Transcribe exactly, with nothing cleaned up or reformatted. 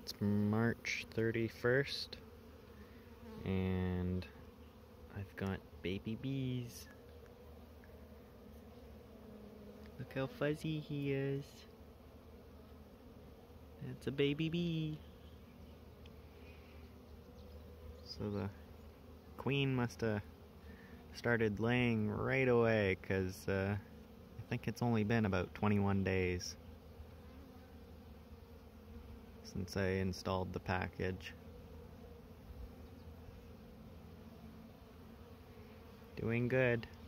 It's March thirty-first, and I've got baby bees. Look how fuzzy he is. That's a baby bee. So the queen must have started laying right away, because uh, I think it's only been about twenty-one days since I installed the package. Doing good.